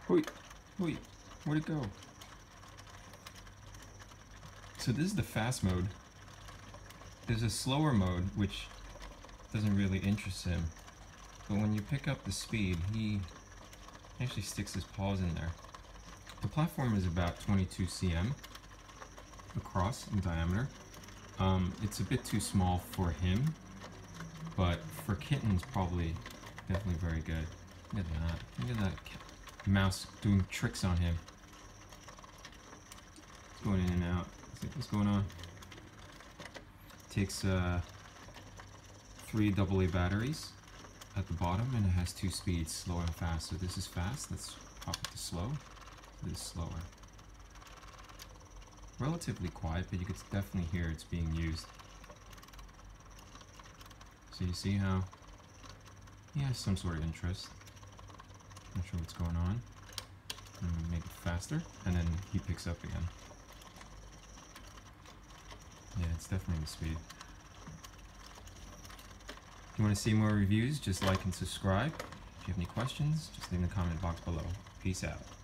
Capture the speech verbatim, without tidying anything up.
Wait, wait, where'd it go? So this is the fast mode. There's a slower mode, which doesn't really interest him. But when you pick up the speed, he actually sticks his paws in there. The platform is about twenty-two centimeters across in diameter. Um, it's a bit too small for him, but for kittens, probably definitely very good. Look at that. Look at that mouse doing tricks on him. It's going in and out. What's going on? Takes uh, three double A batteries at the bottom, and it has two speeds, slow and fast. So this is fast. Let's pop it to slow. This is slower. Relatively quiet, but you could definitely hear it's being used. So you see how he has some sort of interest. Not sure what's going on. I'm gonna make it faster, and then he picks up again. Yeah, it's definitely the speed. If you want to see more reviews, just like and subscribe. If you have any questions, just leave in the comment box below. Peace out.